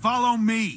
Follow me.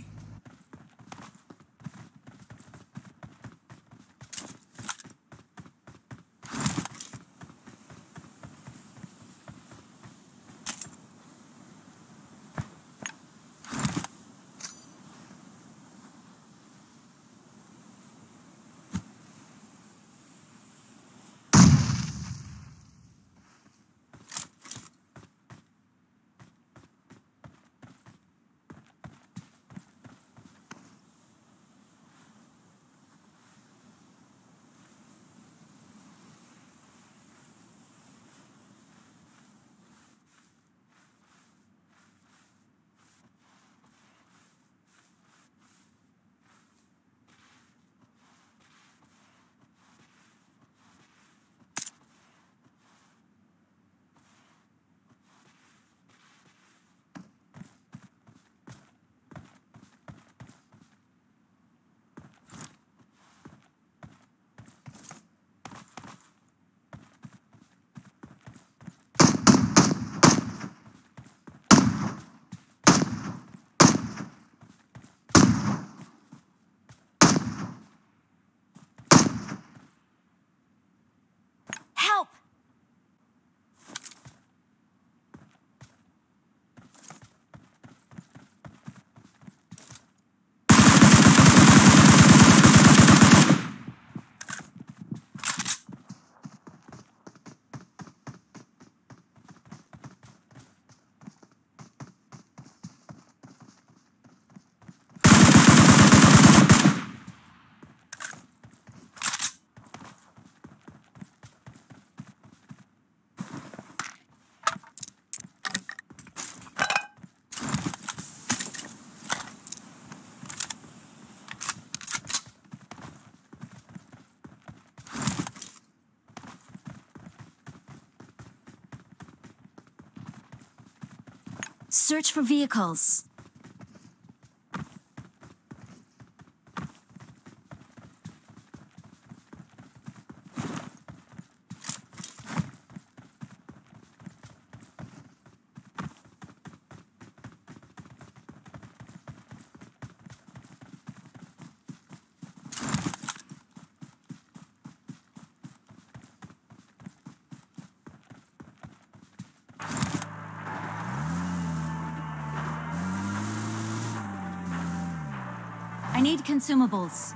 Help! Search for vehicles. I need consumables.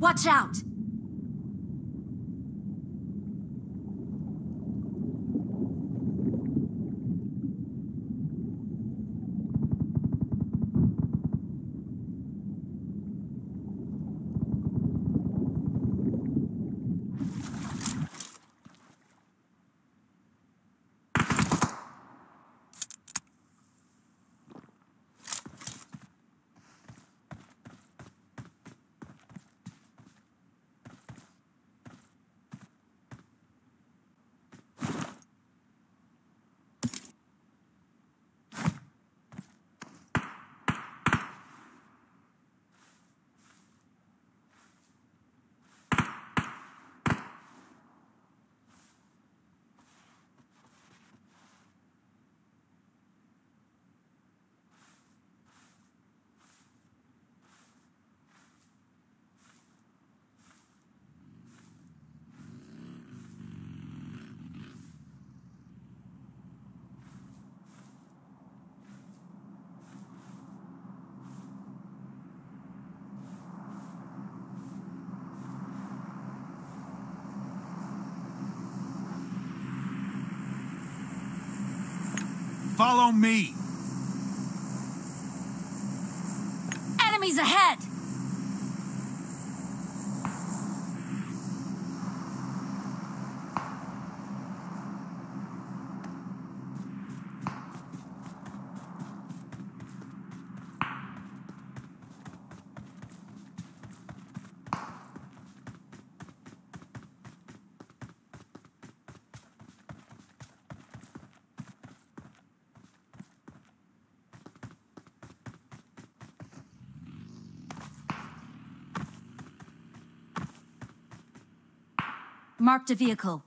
Watch out! Follow me. Enemies ahead! Marked a vehicle.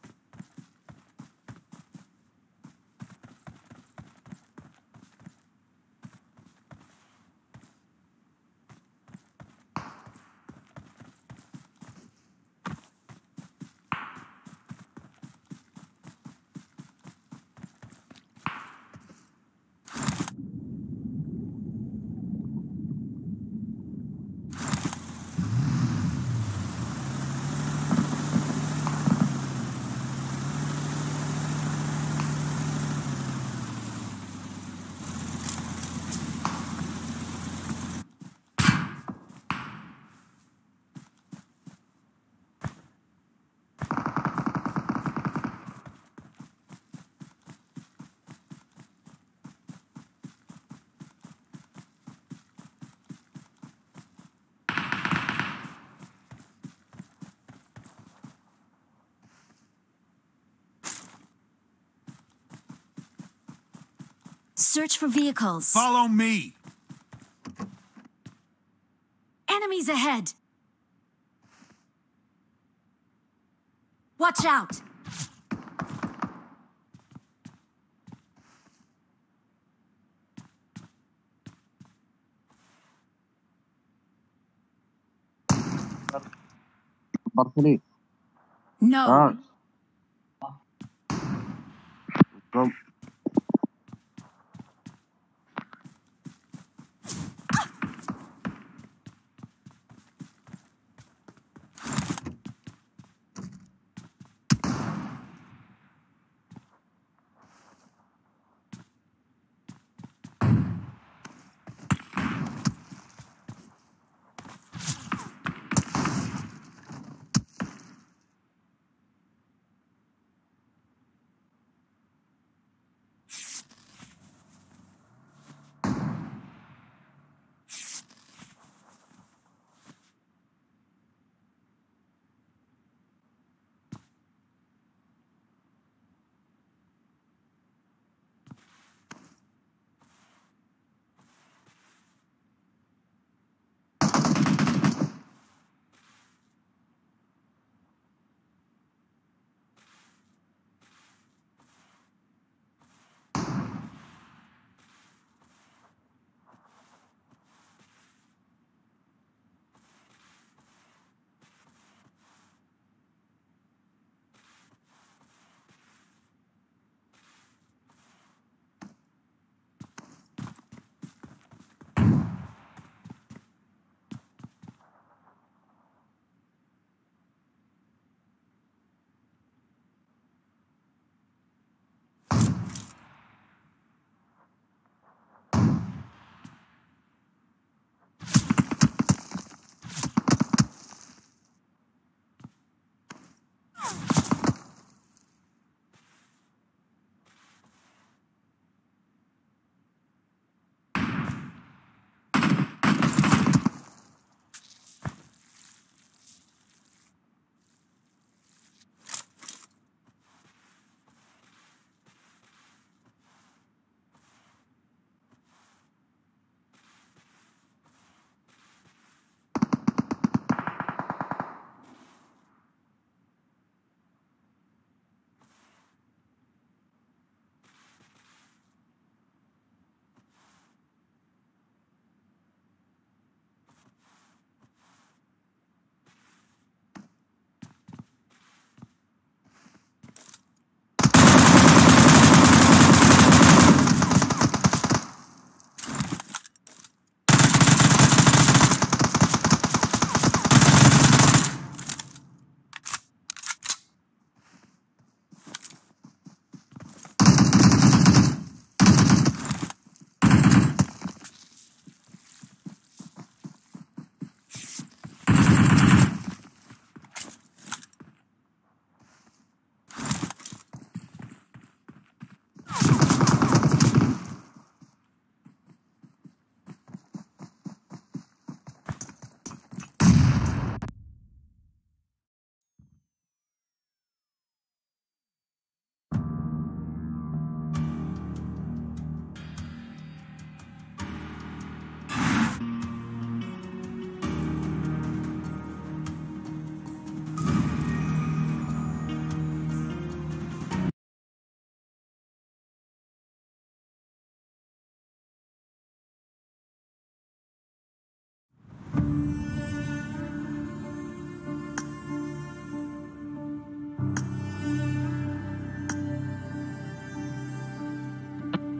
Search for vehicles. Follow me. Enemies ahead! Watch out! Parsley. No! From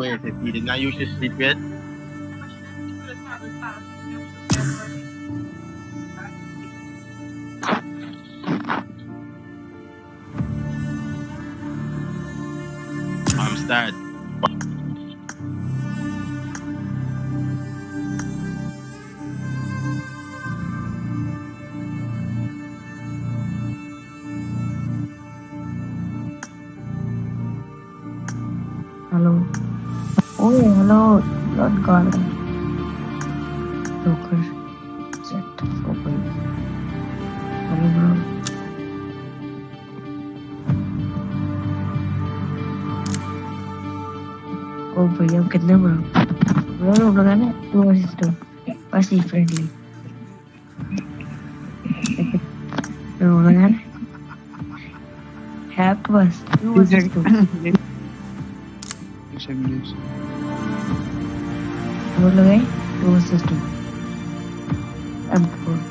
puede servir en iOS Streetwear. I'm start. Hello. Oh yeah, hello. Lord God. Joker. Set. Open. Hello bro. Oh भैया कितने bro? Bro लोग लगा ना 2 versus 2. बस ही friendly. Bro लगा ना? Have to बस 2 versus 2. वो लगाए 2 versus 2. M4.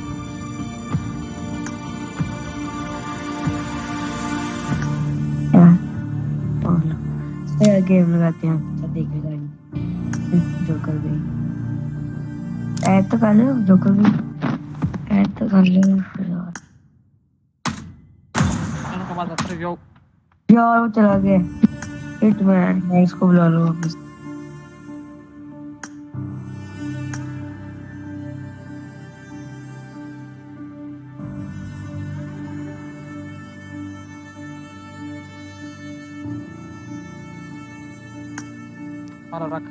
गेम लगाते हैं सब देखेगा जोकर भी ऐड तो कर लो जोकर भी ऐड तो कर लो यार वो चला गया हिटमैन मैं इसको बुला लो वापस मारा रख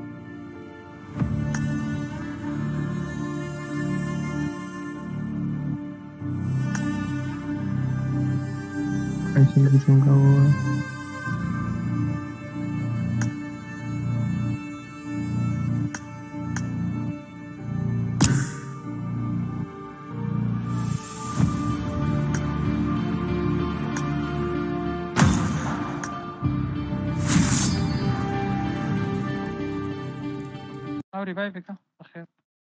ऐसे लिखूंगा वो ريفايفك اخير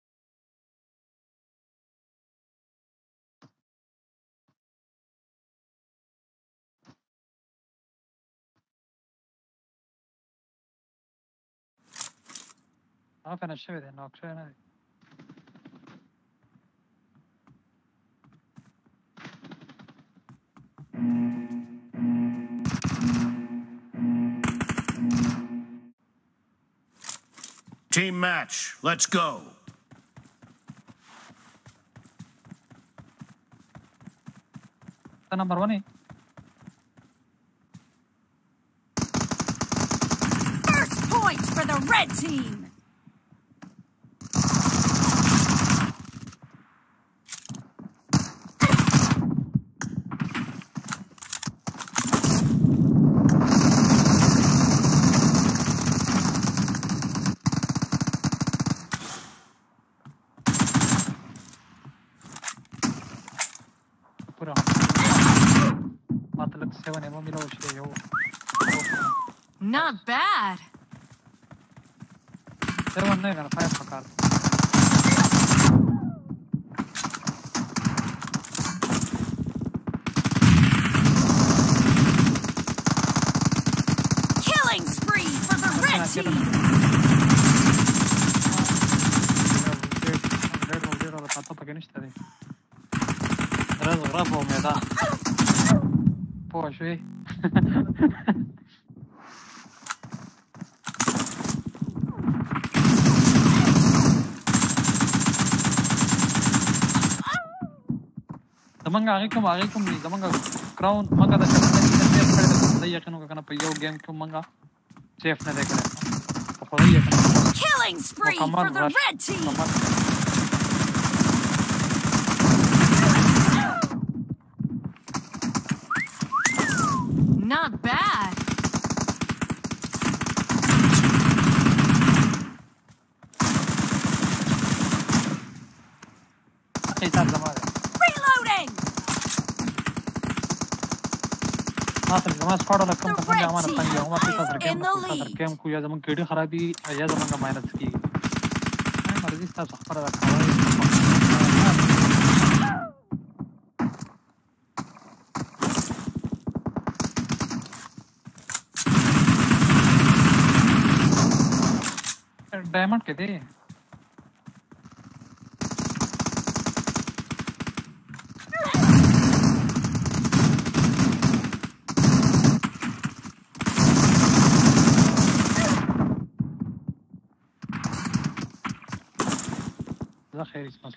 عارف انا الشبه انه اكشن هذه Team match, let's go. Number 1 First point for the red team. Not bad. Seven नहीं करना 5 पकार Killing spree for the red team. तातो पके निश्ता दे राज रابو मेदा पोشوي زمانګه هغه کوم زمانګه کراون مګه د سیف کړل د یقینو کنه په یو گیم کې مګه سیف نه دی کړل په خو یې کنه Killing spree for the red team. Not bad. Reloading. زما سپاړو له کوم څه امانه څنګه یو ماته تاسو ګیم کو یا زمون کېډي خرابي یا زمونږه ماینس کیږي مرزي تاسو خبره راکوي diamond के थे لا خير اسمه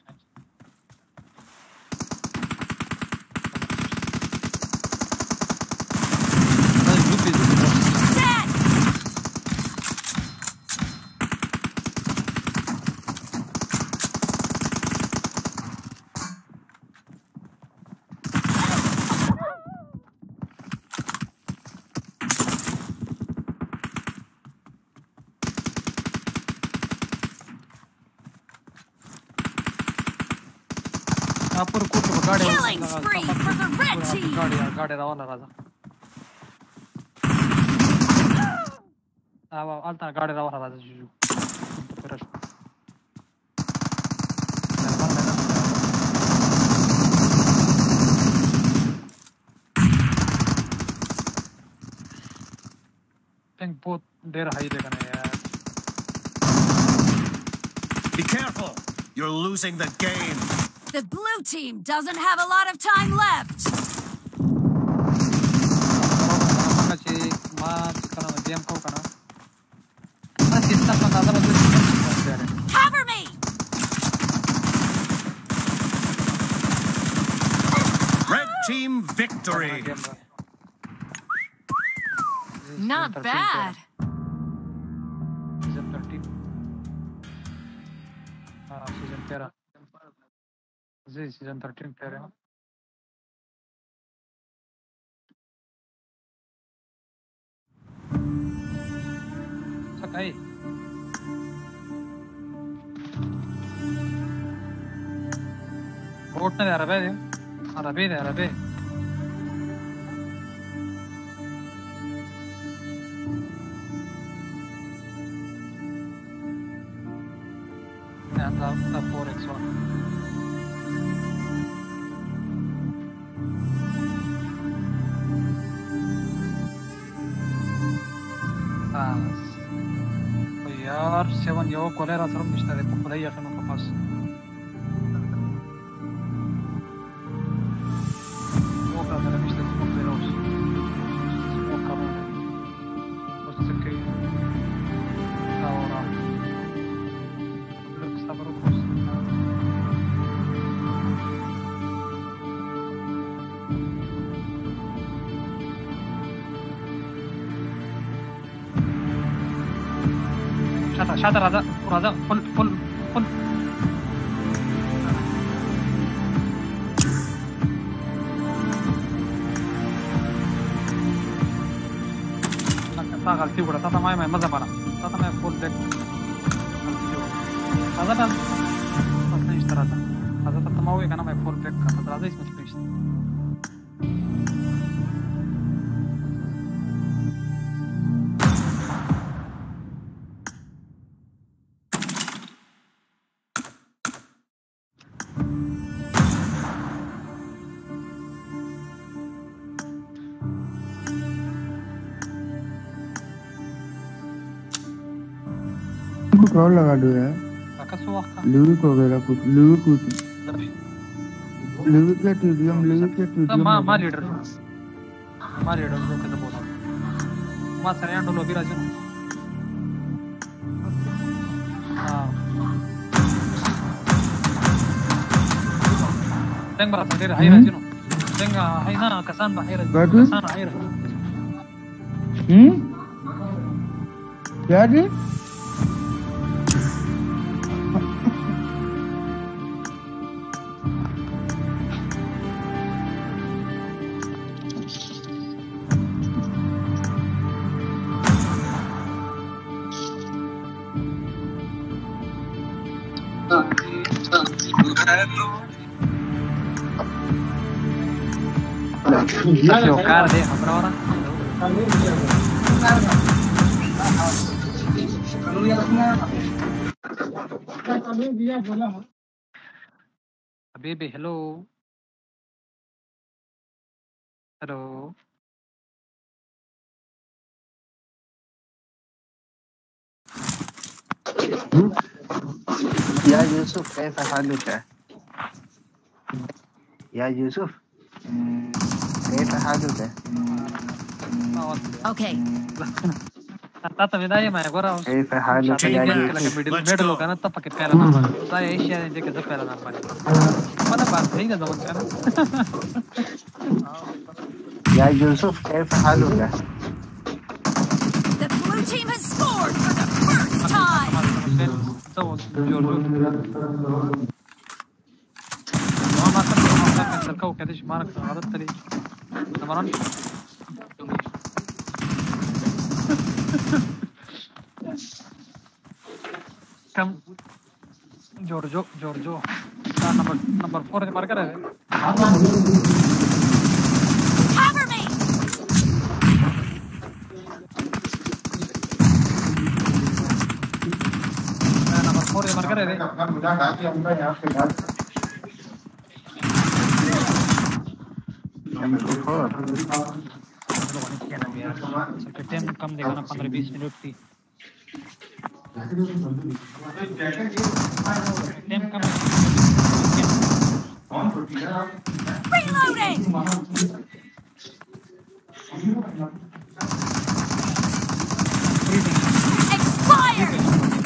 Killing spree for the red team. गाड़ी रावला राजा आलता गाड़ी रावला राजा जुजू परश पिंग बहुत देर हाई लेगा ना यार Be careful. You're losing the game. The blue team doesn't have a lot of time left. Cover me. Red team victory. Not bad. Season 13. Season 13. Season 13 player है सकाई coat ने अरबे and the 4x1 यार 7 yo kolera sar nishta de populay yakano kapas o kadar nishta populay o kadar o que ahora lo que está por Shata Raza, full. Tata गलती हुआ Tata मैं मजा पाना Tata मैं full deck Raza kan Tata इस तरह था Raza Tata mau ये करना मैं full deck करता Raza इसमें स्पेशल क्रॉल लगा दो यार लिविक वगैरह कुछ लिविक के टीडीएम मा लीडर जो कहता बोला मा सरिया डोलो भी राजू हां तेंग बरा तेरे हाई राजू तेंग हाई ना कसान बाहर कसान हाई क्या जी कार दे हमरा वाला अबे hello hello يا يوسف كيف حالك؟ يا يوسف كيف حالك؟ Okay. Tata vidaya mai agora كيف حالك shadi يا kya يوسف؟ middle loga na tapake pehla na sa asia je ke pehla na bani mana baat nahi na zaman kana يا يوسف كيف حالك؟ The blue team has scored for the first time. so ما كنت الكو كدش مارك غلطت لي تمام كم جورجو نمبر 4 मार कर है Cover me. Number 4 मार कर है time कम देगा ना 15-20 minute की time कम Reloading. Expired.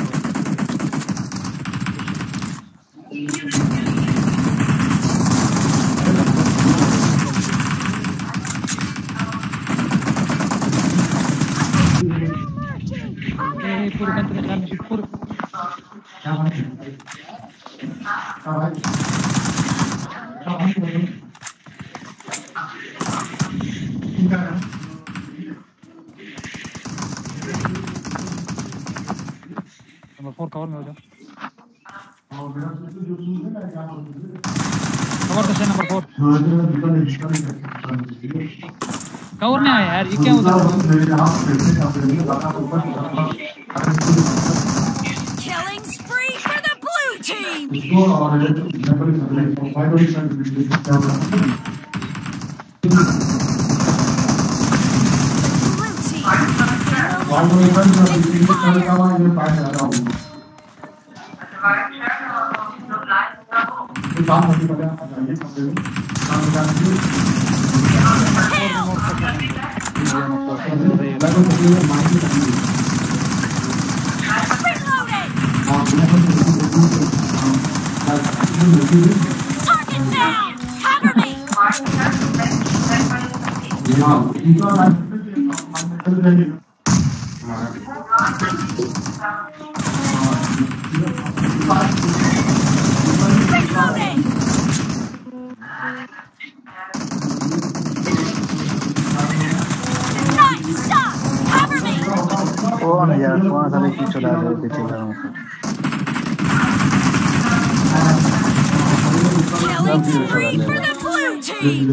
पूरे कंट्री में मिशन पूरे नंबर 4 कवर में हो जाओ कवर तो नंबर 4 कवर में आया यार ये क्या होता है Killing spree for the blue team. Blue team. Reloading. Target down. Cover me. Reloading. Nice shot. Cover me. कौन है यार कौन सा लेके चला रहे थे चला रहा हूँ Killing spree for the blue team.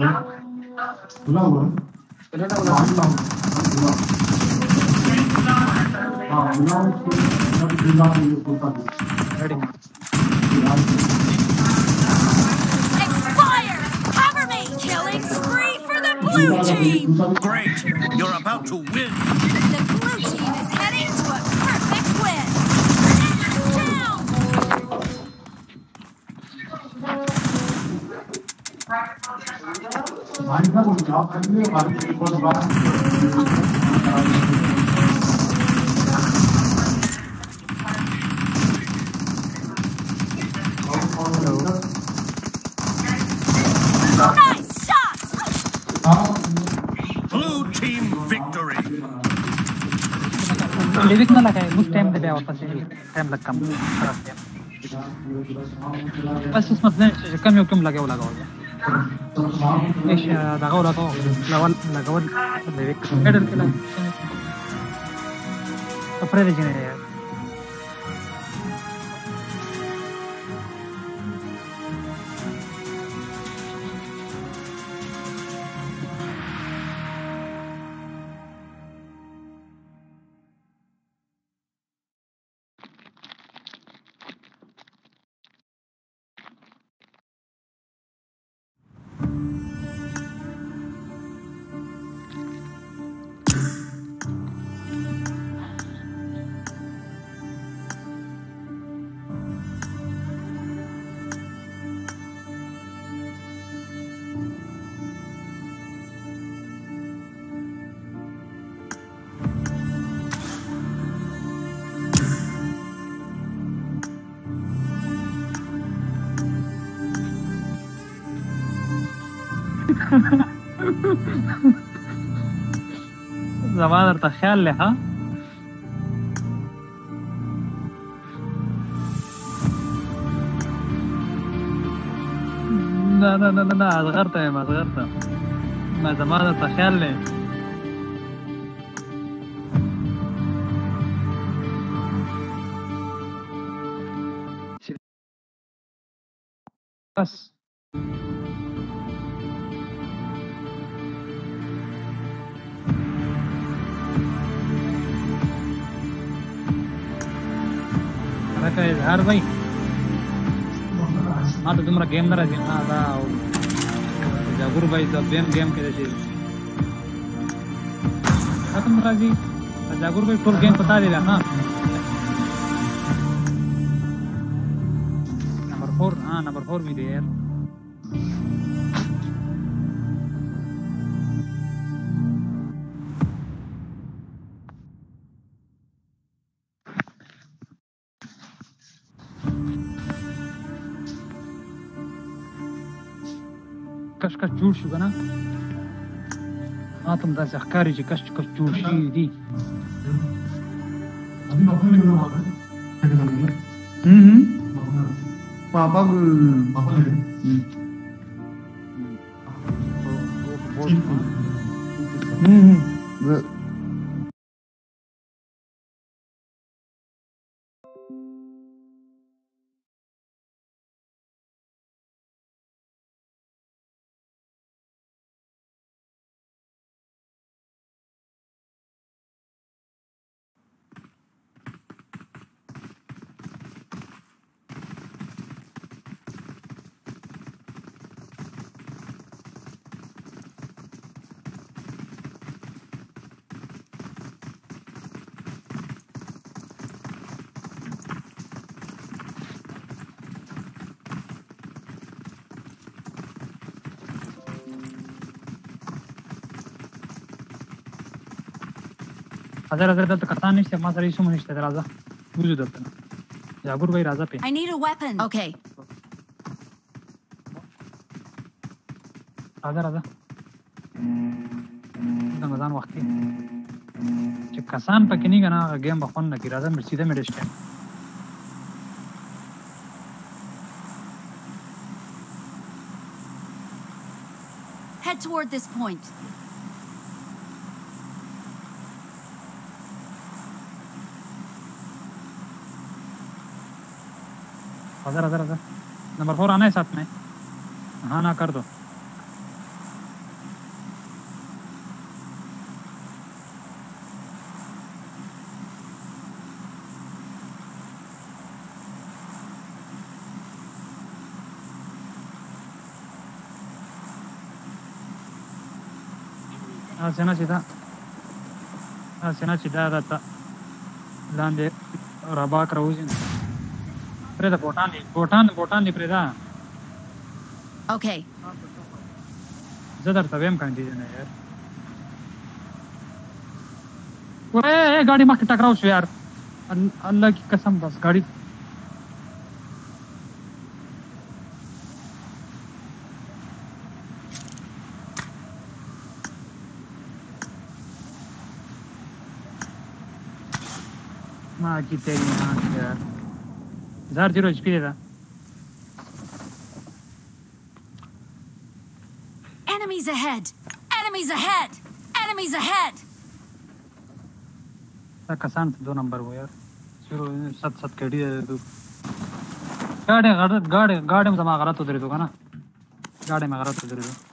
Expired. Cover me. Killing spree for the blue team. Great! You're about to win! The blue team is heading to a perfect win. Down. Nice shot. Blue team victory! लिविक ना लगा है उस time पे क्या होता है time लग कम बस उसमें कम यो कम लगे वो लगा होगा ايش लगाओ लगाओ लिविक एडल के लगे अपने रीजन है यार زما درته خیال له ها نه اصغرته یم اصغرته ما زما درته خیال له بس لکه اظهار بھائی ما ته دومره ګیم نه راځي ما دا جاګور بھائی د بیم ګیم کې دی ختم راځي جاګور بھائی ټول ګیم پتا دی لا ها نمبر 4 می دی یار کش جوړ شو کنه ماته داسې ښکاري چې کش جوړ شي دي पापा हजार دلته کتان نشته ما سره هیڅ هم نشته راځه وځو دلته جاګور بھائی راځه په I need a weapon. Okay. راځه دا مزان وخت چې کسان پکې نه غنا گیم بخون نه کی راځه مې سیده مې ډشته Head toward this point. Raja number 4 आना है साथ में हाँ ना कर दो सेना सीधा रहता लांदे रबाक रोज़ Preda botani preda. Okay. زدر تبیم کاندید نه یار. وای गाड़ी ما کې ټکراو شو یار. الله کی قسم بس गाड़ी ما کی تیری نه یار. 0 HP ده. Enemies ahead! Enemies ahead! Enemies ahead! تا کسان 2 نمبر و یار 07 کډی ده गाड़ी में जमा गलत उधर दो ना गाड़ी में गलत उधर दो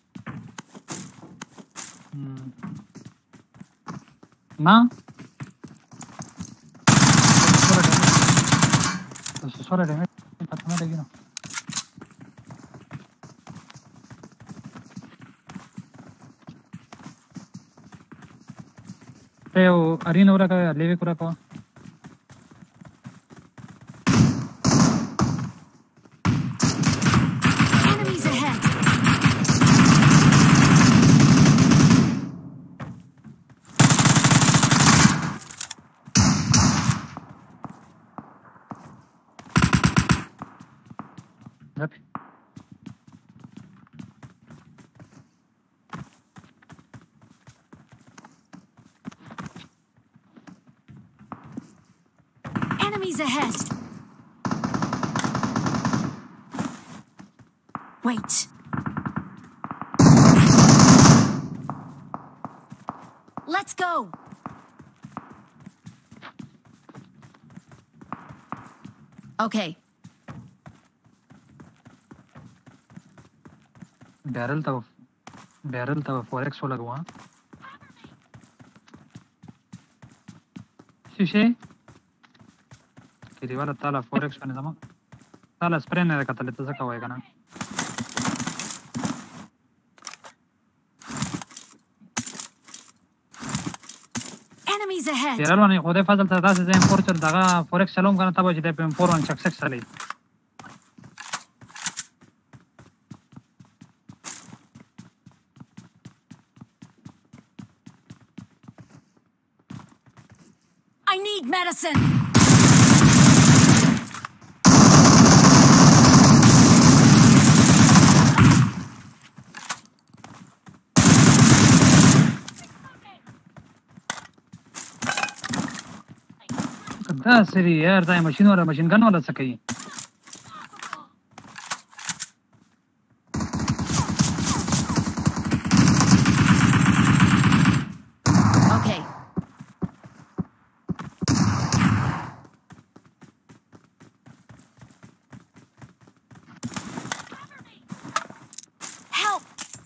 ना सोरा डैमेज पता नहीं लगी ना ते वो अरीना उरा का लेवे कुरा को Enemies ahead! Enemies ahead. Wait. Let's go. Okay. Barrel तब 4x वाला हुआ शीशे किरी वाला ताला 4x वाले जमा ताला स्प्रे ने रखा था लेते सका होएगा ना Enemies ahead. तेरा वाला नहीं खुदे फाजल था 10 से M4 चल दागा 4x चलाऊं करना तब जिधर पे M4 वन सक्सेस चले I need medicine. कदा सरी यार ताई मशीन गन वाला सकी Okay. Help.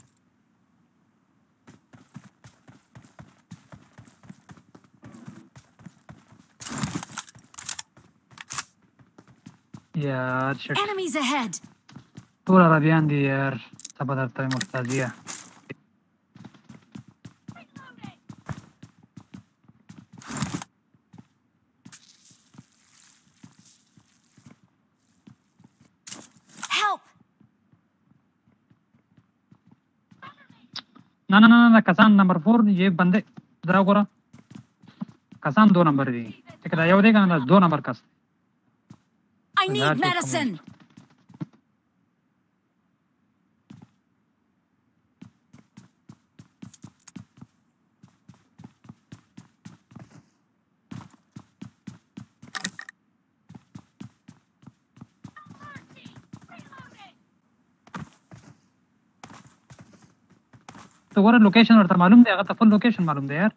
यार शिट Enemies ahead. طول عربيان دي यार تبى ترى مستازية Help. ना कसान नंबर 4 ये बंदे जरा गोरा कसान 2 नंबर दी ठीक है ये देगा ना 2 नंबर कस I need medicine. तो गोरा लोकेशन और मालूम दे अगर तो फुल लोकेशन मालूम दे यार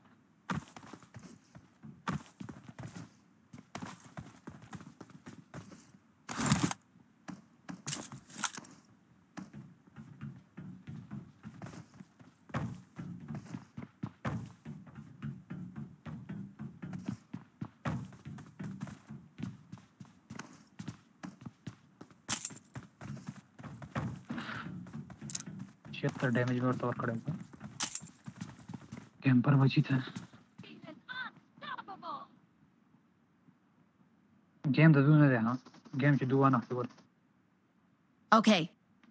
शेयर डैमेज और तो खड़े हो कैंपर बची था गेम तो दूने दे हाँ गेम से दुआ ना फिर Okay.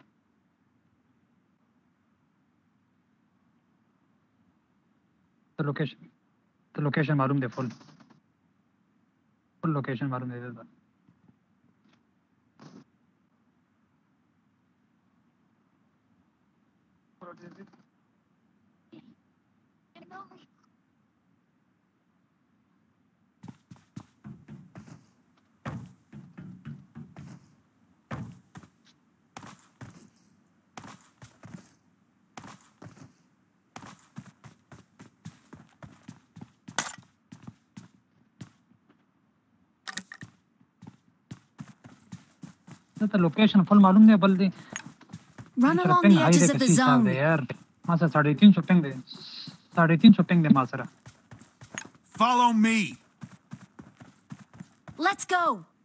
तो लोकेशन मालूम दे फुल लोकेशन मालूम दे दे तो लोकेशन फुल मालूम दे बल्दी Run along the edges of the zone. यार मासा 350 पिंग दे 350 पिंग दे मासरा Follow me. Let's go.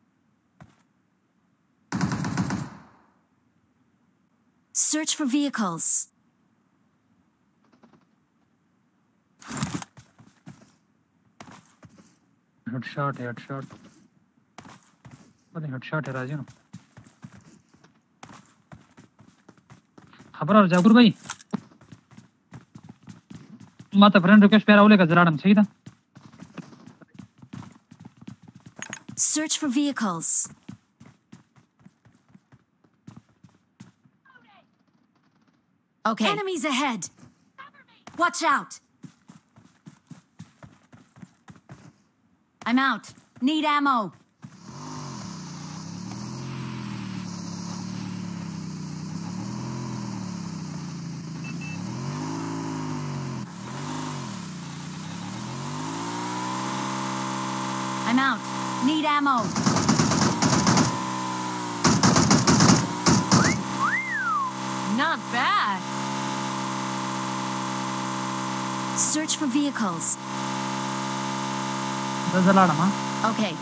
Search for vehicles. Headshot बड़े हेडशॉट है राजू खबर और जागुर भाई माता फ्रेंड रिक्वेस्ट पे राउले का जराडम सही था Search for vehicles. Okay. Enemies ahead. Watch out. I'm out. Need ammo. I'm out. Need ammo. Not bad. Search for vehicles. Dazalama. Okay.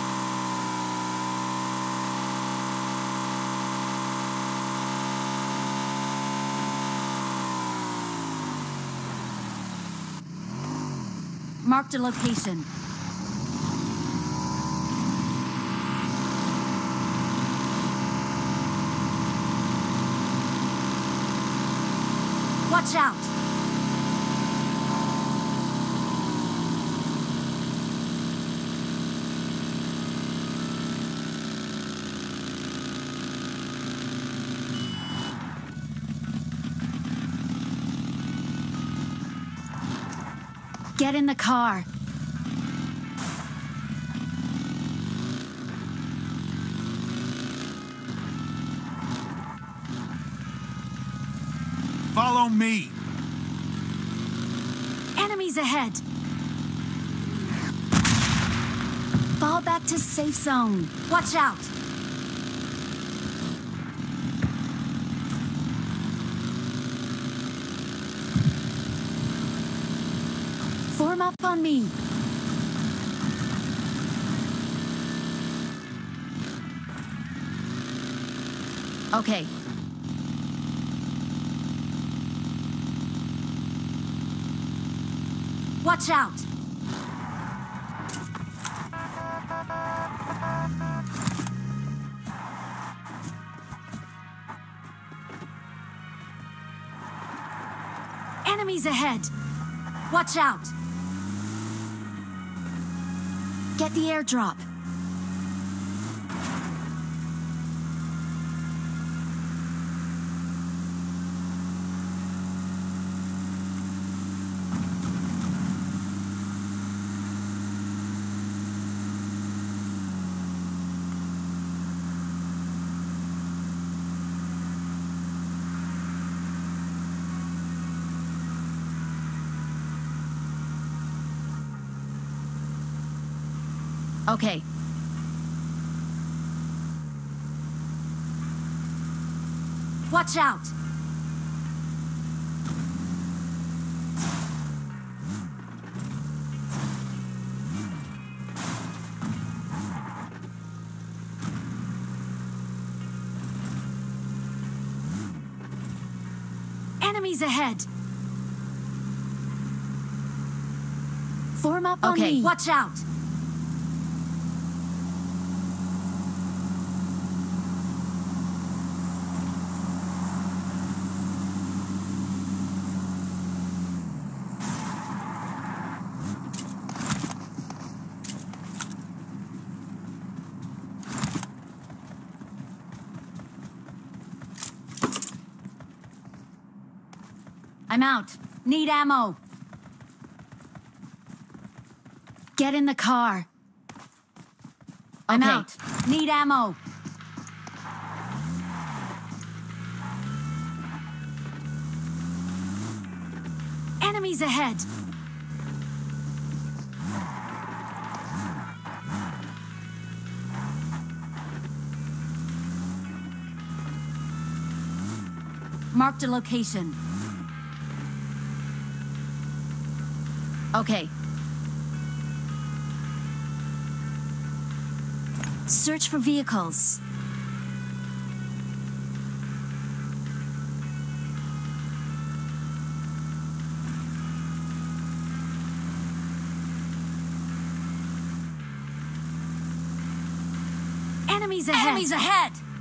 Marked a location. Watch out! Get in the car. Follow me. Enemies ahead. Fall back to safe zone. Watch out. Form up on me. Okay. Watch out. Enemies ahead. Watch out. Get the airdrop. Okay. Watch out! Enemies ahead! Form up on me. Watch out! I'm out. Need ammo. Get in the car. I'm out. Need ammo. Enemies ahead. Marked a location. Okay. Search for vehicles. Enemies ahead! Enemies ahead!